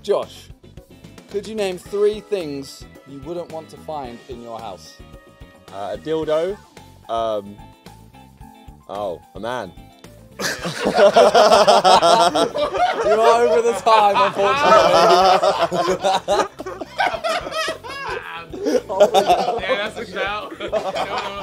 Josh, could you name 3 things you wouldn't want to find in your house? A dildo. A man. You are over the time, unfortunately. Yeah, that's a shout.